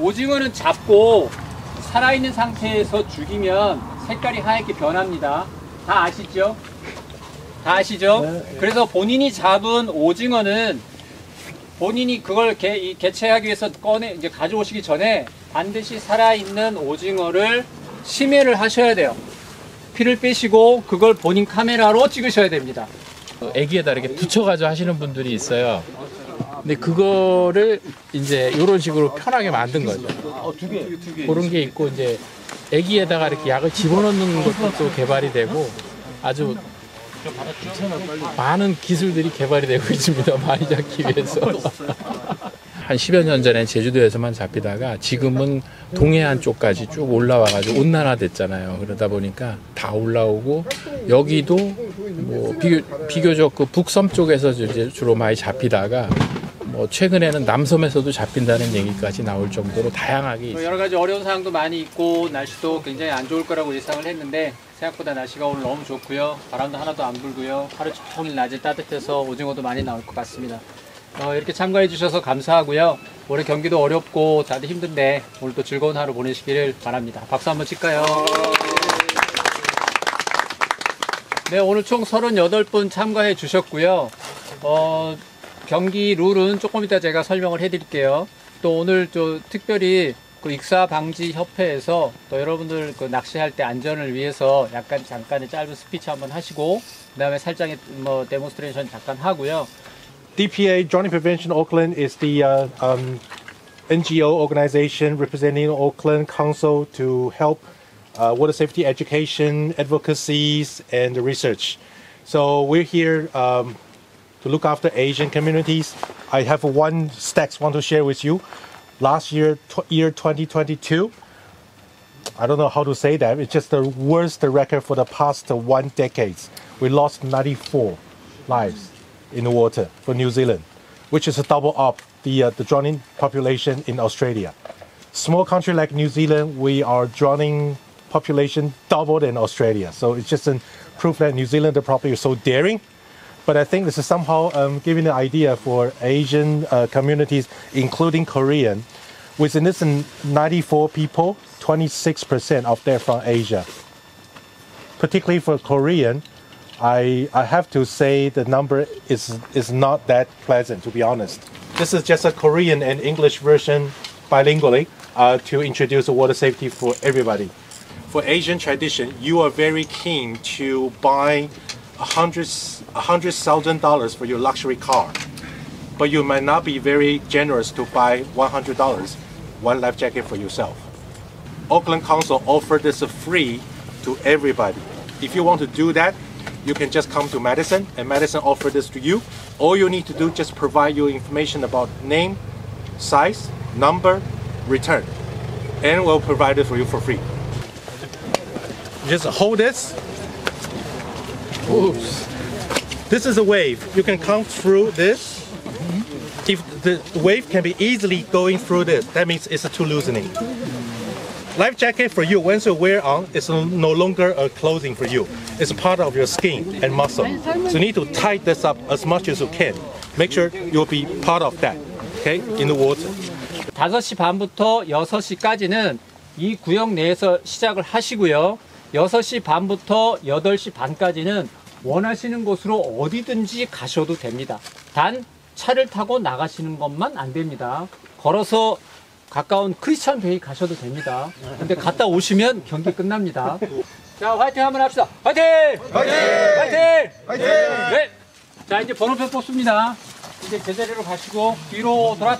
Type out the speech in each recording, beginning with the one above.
오징어는 잡고 살아있는 상태에서 죽이면 색깔이 하얗게 변합니다. 다 아시죠? 다 아시죠? 네. 그래서 본인이 잡은 오징어는 본인이 그걸 개체하기 위해서 이제 가져오시기 전에 반드시 살아있는 오징어를 심해를 하셔야 돼요. 피를 빼시고 그걸 본인 카메라로 찍으셔야 됩니다. 애기에다 이렇게 붙여가지고 하시는 분들이 있어요. 근데 그거를 이제 이런 식으로 편하게 만든 거죠. 그런 게 있고 이제 애기에다가 이렇게 약을 집어넣는 것도 또 개발이 되고 아주 많은 기술들이 개발이 되고 있습니다. 많이 잡기 위해서. 한 10여 년 전에 제주도에서만 잡히다가 지금은 동해안 쪽까지 쭉 올라와가지고 온난화 됐잖아요. 그러다 보니까 다 올라오고 여기도 뭐 비교적 그 북섬 쪽에서 이제 주로 많이 잡히다가 뭐 최근에는 남섬에서도 잡힌다는 얘기까지 나올 정도로 다양하게 있습니다. 여러 가지 어려운 상황도 많이 있고 날씨도 굉장히 안 좋을 거라고 예상을 했는데 생각보다 날씨가 오늘 너무 좋고요. 바람도 하나도 안 불고요. 하루 종일 낮에 따뜻해서 오징어도 많이 나올 것 같습니다. 이렇게 참가해 주셔서 감사하고요. 올해 경기도 어렵고 다들 힘든데 오늘 또 즐거운 하루 보내시기를 바랍니다. 박수 한번 칠까요? 네, 오늘 총 38분 참가해 주셨고요. 경기 룰은 조금 이따 제가 설명을 해 드릴게요. 또 오늘 특별히 그 익사방지협회에서 또 여러분들 그 낚시할 때 안전을 위해서 약간 잠깐의 짧은 스피치 한번 하시고 그 다음에 살짝의 뭐 데몬스트레이션 잠깐 하고요. DPA, Drowning Prevention Auckland, is the NGO organization representing Auckland Council to help water safety education, advocacies, and research. So we're here to look after Asian communities. I have one stats want to share with you. Last year, year 2022, I don't know how to say that. It's just the worst record for the past 1 decade. We lost 94 lives in the water for New Zealand, which is a double up the drowning population in Australia. Small country like New Zealand, we are drowning population double than Australia. So it's just a proof that New Zealand probably is so daring. But I think this is somehow giving an idea for Asian communities, including Korean. Within this 94 people, 26% of them from Asia. Particularly for Korean, I have to say the number is not that pleasant, to be honest. This is just a Korean and English version bilingually to introduce water safety for everybody. For Asian tradition, you are very keen to buy $100,000 for your luxury car, but you might not be very generous to buy $100, one life jacket for yourself. Auckland Council offered this free to everybody. If you want to do that, you can just come to Madison, and Madison offered this to you. All you need to do is just provide your information about name, size, number, return, and we'll provide it for you for free. Just hold this. Oops. This is a wave. You can come through this. If the wave can be easily going through this, that means it's too loosening. Life jacket for you, once you wear on, it's no longer a clothing for you. It's a part of your skin and muscle. So you need to tighten this up as much as you can. Make sure you'll be part of that, okay, in the water. 5시 반부터 6시까지는 이 구역 내에서 시작을 하시고요. 6시 반부터 8시 반까지는 원하시는 곳으로 어디든지 가셔도 됩니다. 단 차를 타고 나가시는 것만 안 됩니다. 걸어서 가까운 크리스천 베이 가셔도 됩니다. 근데 갔다 오시면 경기 끝납니다. 자, 화이팅 한번 합시다. 화이팅! 화이팅! 화이팅! 화이팅! 네. 자, 이제 번호표 뽑습니다. 이제 제자리로 가시고 뒤로 돌아.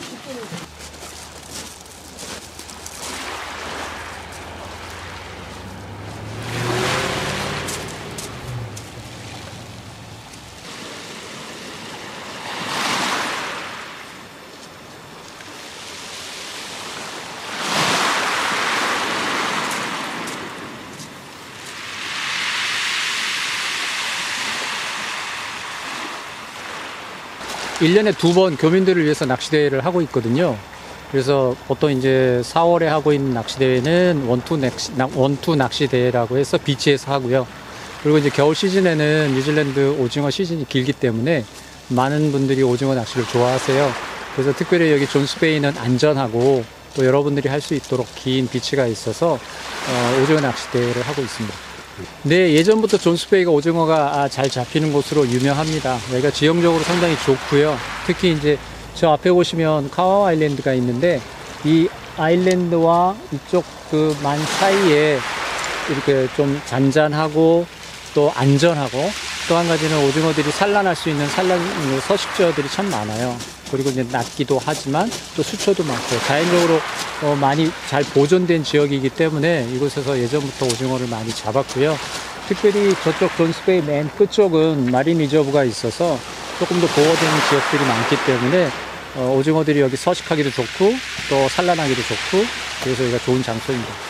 1년에 2번 교민들을 위해서 낚시대회를 하고 있거든요. 그래서 보통 이제 4월에 하고 있는 낚시대회는 원투 낚시대회라고 해서 비치에서 하고요. 그리고 이제 겨울 시즌에는 뉴질랜드 오징어 시즌이 길기 때문에 많은 분들이 오징어 낚시를 좋아하세요. 그래서 특별히 여기 존스베이는 안전하고 또 여러분들이 할 수 있도록 긴 비치가 있어서 오징어 낚시대를 하고 있습니다. 네, 예전부터 존스베이가 오징어가 잘 잡히는 곳으로 유명합니다. 여기가 지형적으로 상당히 좋고요. 특히 이제 저 앞에 보시면 카와우 아일랜드가 있는데 이 아일랜드와 이쪽 그 만 사이에 이렇게 좀 잔잔하고 또 안전하고 또 한 가지는 오징어들이 산란할 수 있는 서식지어들이 참 많아요. 그리고 이제 낮기도 하지만 또 수초도 많고 자연적으로 많이 잘 보존된 지역이기 때문에 이곳에서 예전부터 오징어를 많이 잡았고요. 특별히 저쪽 존스베이 맨 끝쪽은 마린 리저브가 있어서 조금 더 보호된 지역들이 많기 때문에 오징어들이 여기 서식하기도 좋고 또 산란하기도 좋고 그래서 여기가 좋은 장소입니다.